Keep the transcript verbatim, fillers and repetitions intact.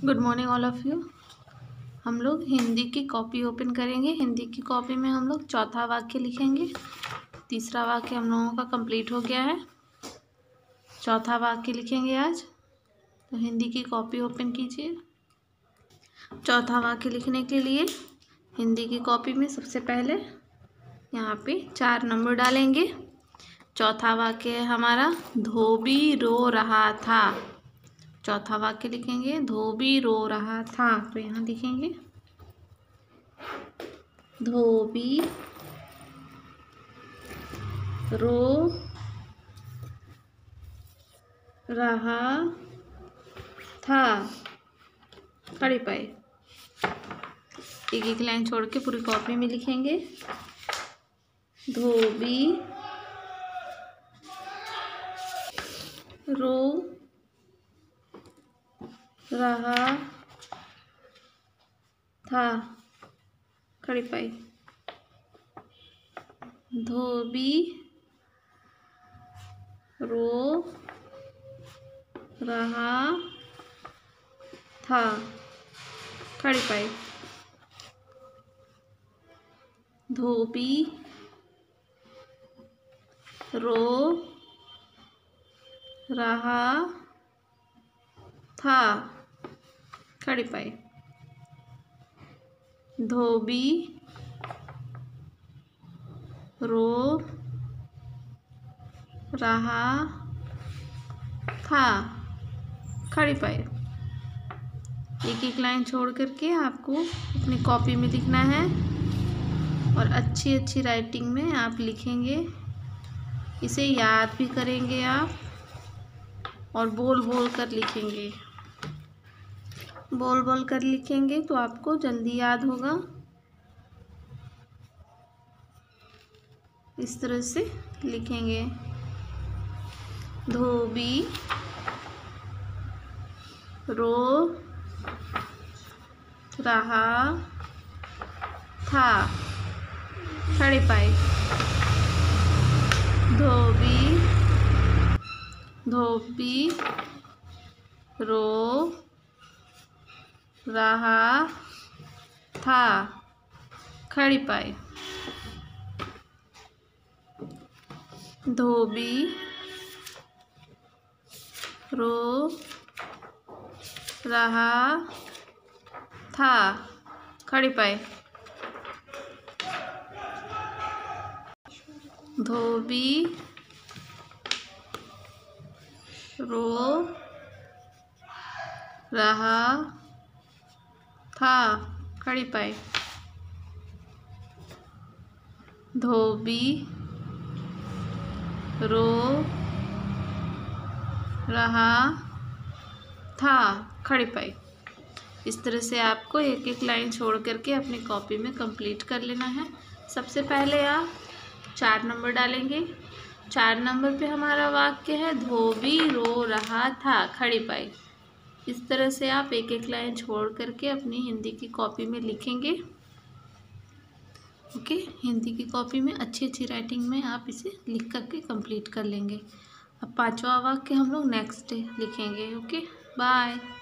Good morning all of you. हम लोग हिंदी की कॉपी ओपन करेंगे। हिंदी की कॉपी में हम लोग चौथा वाक्य लिखेंगे। तीसरा वाक्य हम लोगों का कंप्लीट हो गया है। चौथा वाक्य लिखेंगे आज। तो हिंदी की कॉपी ओपन कीजिए। चौथा वाक्य लिखने के लिए हिंदी की कॉपी में सबसे पहले यहाँ पे चार नंबर डालेंगे। चौथा वाक्य है हमारा, धोबी रो रहा था। चौथा वाक्य लिखेंगे, धोबी रो रहा था। तो यहाँ लिखेंगे, धोबी रो रहा था। खड़ी पाई। एक एक लाइन छोड़ के पूरी कॉपी में लिखेंगे, धोबी रो रहा था। खड़ी पाई। धोबी रो रहा था। खड़ी पाई। धोबी रो रहा था। खड़ी पाई। धोबी रो रहा था। खड़ी पाई। एक एक लाइन छोड़ करके आपको अपनी कॉपी में लिखना है और अच्छी अच्छी राइटिंग में आप लिखेंगे। इसे याद भी करेंगे आप और बोल बोल कर लिखेंगे। बोल बोल कर लिखेंगे तो आपको जल्दी याद होगा। इस तरह से लिखेंगे, धोबी रो रहा था। खड़ी पाई। धोबी धोबी रो रहा था। खड़ी पाई। धोबी रो रहा था। खड़ी पाई। धोबी रो रहा था। खड़ी पाई। धोबी रो रहा था। खड़ी पाई। इस तरह से आपको एक एक लाइन छोड़ करके अपनी कॉपी में कंप्लीट कर लेना है। सबसे पहले आप चार नंबर डालेंगे। चार नंबर पे हमारा वाक्य है, धोबी रो रहा था। खड़ी पाई। इस तरह से आप एक एक लाइन छोड़ करके अपनी हिंदी की कॉपी में लिखेंगे। ओके, हिंदी की कॉपी में अच्छी अच्छी राइटिंग में आप इसे लिख करके कंप्लीट कर लेंगे। अब पांचवा वाक्य हम लोग नेक्स्ट डे लिखेंगे। Okay, bye.